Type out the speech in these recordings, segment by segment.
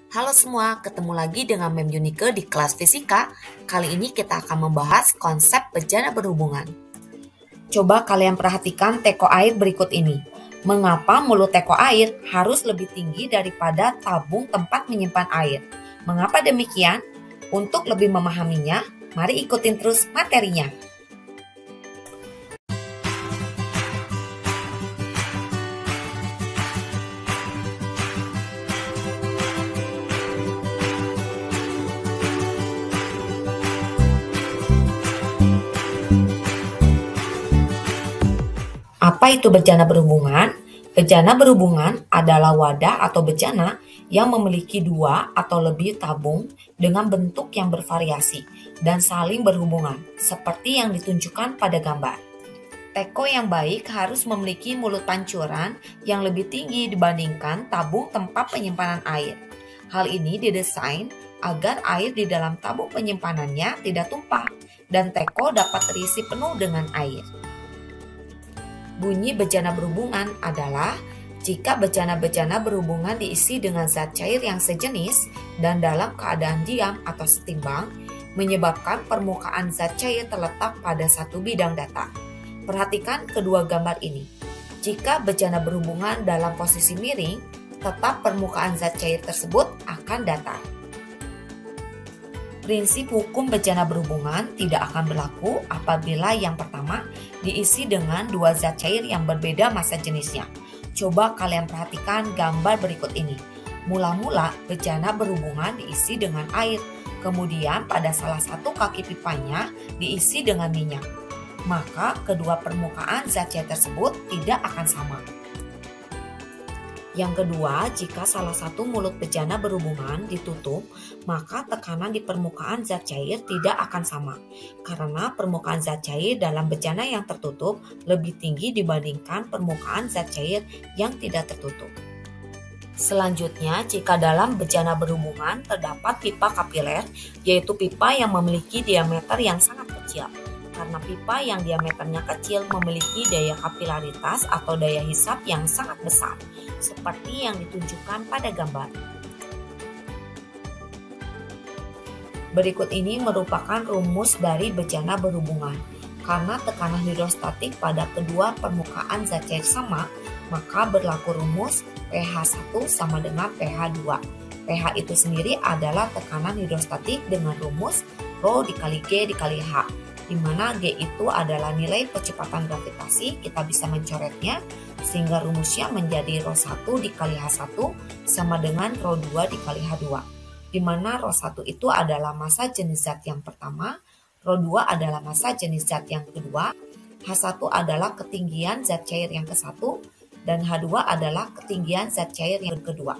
Halo semua, ketemu lagi dengan Mem Yunike di kelas fisika. Kali ini kita akan membahas konsep bejana berhubungan. Coba kalian perhatikan teko air berikut ini. Mengapa mulut teko air harus lebih tinggi daripada tabung tempat menyimpan air? Mengapa demikian? Untuk lebih memahaminya, mari ikutin terus materinya. Apa itu bejana berhubungan? Bejana berhubungan adalah wadah atau bejana yang memiliki dua atau lebih tabung dengan bentuk yang bervariasi dan saling berhubungan, seperti yang ditunjukkan pada gambar. Teko yang baik harus memiliki mulut pancuran yang lebih tinggi dibandingkan tabung tempat penyimpanan air. Hal ini didesain agar air di dalam tabung penyimpanannya tidak tumpah dan teko dapat terisi penuh dengan air. Bunyi bejana berhubungan adalah jika bejana-bejana berhubungan diisi dengan zat cair yang sejenis dan dalam keadaan diam atau setimbang, menyebabkan permukaan zat cair terletak pada satu bidang datar. Perhatikan kedua gambar ini. Jika bejana berhubungan dalam posisi miring, tetap permukaan zat cair tersebut akan datar. Prinsip hukum bejana berhubungan tidak akan berlaku apabila yang pertama diisi dengan dua zat cair yang berbeda massa jenisnya. Coba kalian perhatikan gambar berikut ini. Mula-mula bejana berhubungan diisi dengan air, kemudian pada salah satu kaki pipanya diisi dengan minyak. Maka kedua permukaan zat cair tersebut tidak akan sama. Yang kedua, jika salah satu mulut bejana berhubungan ditutup, maka tekanan di permukaan zat cair tidak akan sama, karena permukaan zat cair dalam bejana yang tertutup lebih tinggi dibandingkan permukaan zat cair yang tidak tertutup. Selanjutnya, jika dalam bejana berhubungan terdapat pipa kapiler, yaitu pipa yang memiliki diameter yang sangat kecil. Karena pipa yang diameternya kecil memiliki daya kapilaritas atau daya hisap yang sangat besar, seperti yang ditunjukkan pada gambar. Berikut ini merupakan rumus dari bejana berhubungan. Karena tekanan hidrostatik pada kedua permukaan zat cair sama, maka berlaku rumus pH 1 sama dengan pH 2. pH itu sendiri adalah tekanan hidrostatik dengan rumus Rho dikali G dikali H, di mana G itu adalah nilai percepatan gravitasi. Kita bisa mencoretnya sehingga rumusnya menjadi Rho1 dikali H1 sama dengan Rho2 dikali H2, di mana Rho1 itu adalah massa jenis zat yang pertama, Rho2 adalah massa jenis zat yang kedua, H1 adalah ketinggian zat cair yang ke-1, dan H2 adalah ketinggian zat cair yang kedua.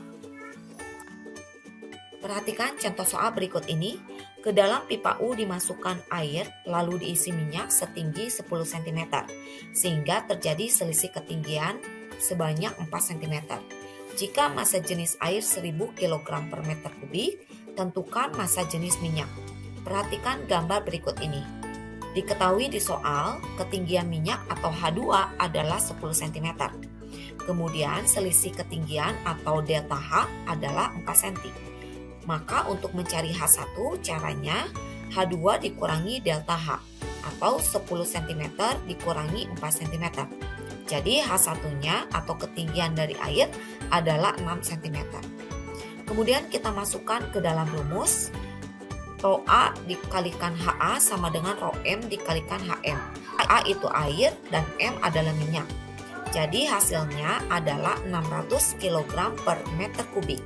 Perhatikan contoh soal berikut ini. Ke dalam pipa U dimasukkan air lalu diisi minyak setinggi 10 cm, sehingga terjadi selisih ketinggian sebanyak 4 cm. Jika massa jenis air 1000 kg per meter kubik, tentukan massa jenis minyak. Perhatikan gambar berikut ini. Diketahui di soal, ketinggian minyak atau H2 adalah 10 cm. Kemudian selisih ketinggian atau delta H adalah 4 cm. Maka untuk mencari H1 caranya H2 dikurangi delta H atau 10 cm dikurangi 4 cm. Jadi H1-nya atau ketinggian dari air adalah 6 cm. Kemudian kita masukkan ke dalam rumus. Rho A dikalikan HA sama dengan Rho M dikalikan HM. A itu air dan M adalah minyak. Jadi hasilnya adalah 600 kg per meter kubik.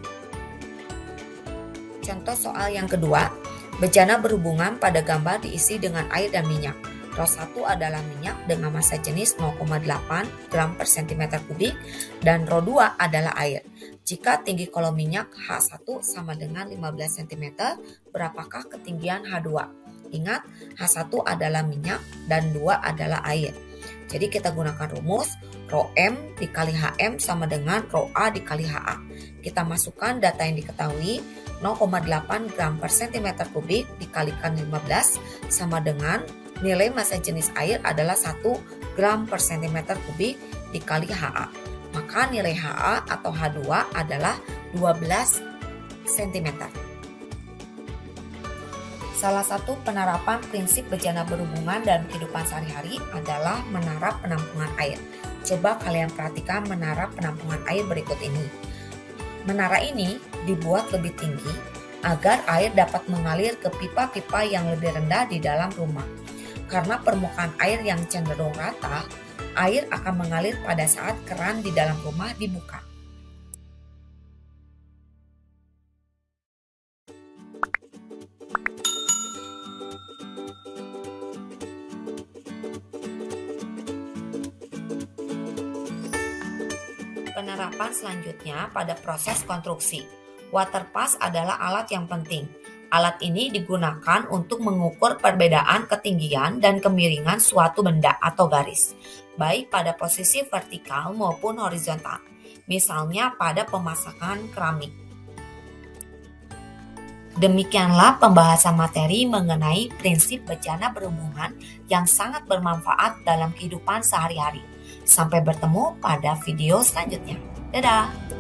Contoh soal yang kedua, bejana berhubungan pada gambar diisi dengan air dan minyak. Rho1 adalah minyak dengan massa jenis 0,8 gram per cm kubik dan Rho2 adalah air. Jika tinggi kolom minyak H1 sama dengan 15 cm, berapakah ketinggian H2? Ingat, H1 adalah minyak dan 2 adalah air. Jadi kita gunakan rumus Rho M dikali HM sama dengan Rho A dikali HA. Kita masukkan data yang diketahui. 0,8 gram per cm kubik dikalikan 15 sama dengan nilai massa jenis air adalah 1 gram per cm kubik dikali HA. Maka nilai HA atau H2 adalah 12 cm. Salah satu penerapan prinsip bejana berhubungan dalam kehidupan sehari-hari adalah menara penampungan air. Coba kalian perhatikan menara penampungan air berikut ini. Menara ini dibuat lebih tinggi agar air dapat mengalir ke pipa-pipa yang lebih rendah di dalam rumah. Karena permukaan air yang cenderung rata, air akan mengalir pada saat keran di dalam rumah dibuka. Penerapan selanjutnya pada proses konstruksi. Water pass adalah alat yang penting. Alat ini digunakan untuk mengukur perbedaan ketinggian dan kemiringan suatu benda atau garis, baik pada posisi vertikal maupun horizontal, misalnya pada pemasangan keramik. Demikianlah pembahasan materi mengenai prinsip bejana berhubungan yang sangat bermanfaat dalam kehidupan sehari-hari. Sampai bertemu pada video selanjutnya. Dadah!